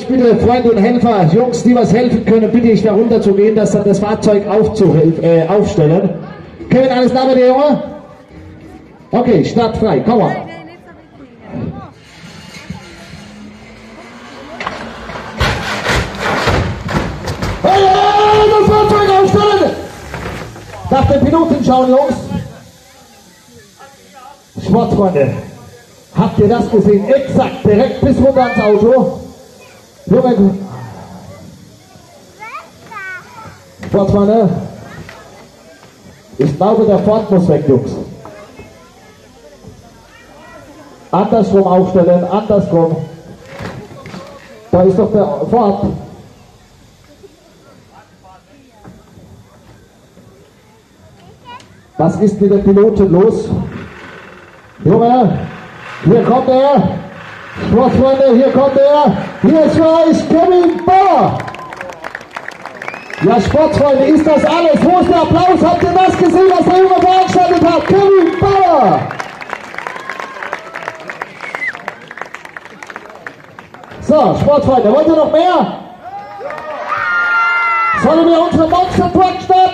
ich bitte Freunde und Helfer, Jungs, die was helfen können, bitte ich da runter zu gehen, dass dann das Fahrzeug aufstellen. Kevin, alles klar bei dir, Junge? Okay, Start frei, komm mal. Hey, das Fahrzeug aufstellen! Nach den Minuten schauen, Jungs. Sportfreunde, habt ihr das gesehen? Exakt, direkt bis runter ans Auto. Junge, Sportfreunde, ich glaube, der Ford muss weg, Jungs. Andersrum aufstellen, andersrum. Da ist doch der Ford. Was ist mit den Piloten los? Junge, hier kommt er. Sportfreunde, hier kommt er. Hier ist für euch Kevin Bauer. Ja, Sportfreunde, ist das alles? Wo ist der Applaus? Habt ihr das gesehen, was der Junge veranstaltet hat? Kevin Bauer. So, Sportfreunde, wollt ihr noch mehr? Sollen wir unsere Monster Truck starten?